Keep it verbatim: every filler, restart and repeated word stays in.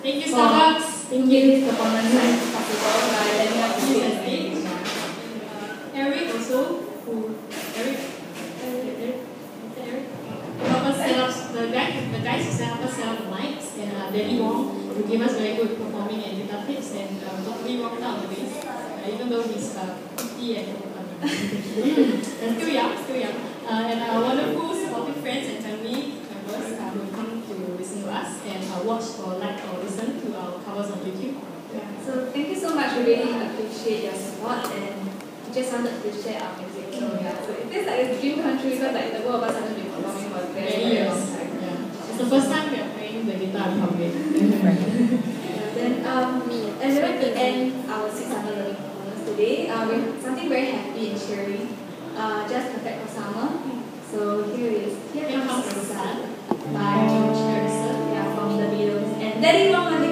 Thank you, Starbucks. Thank you. This performance is possible by letting us use the stage. Uh, Eric also, who Eric, Eric, Eric, Eric, who helped us set up the guys, the guys who set up us set up the mics, and uh, Daddy Wong, who gave us very good performing and guitar tips, and um, totally rocked out the bass, uh, even though he's uh, fifty and uh, and still young, still young, uh, and our wonderful supportive friends and family members uh, who come to listen to us and uh, watch or like or listen to our covers on YouTube. Yeah. So thank you so much. We really appreciate your support, and we just wanted to share our music. So yeah, so it feels like a dream come true because like the both of us haven't been performing for a very, Many very years. long time. Yeah. It's the first time we are playing the guitar in public. Yeah, then um, and we like to end our six summer learning performance today uh, with something very happy and cheery. Uh, just perfect for summer. So here is Here Comes the Sun by George Harrison, yeah, from the Beatles, and Daddy Wong.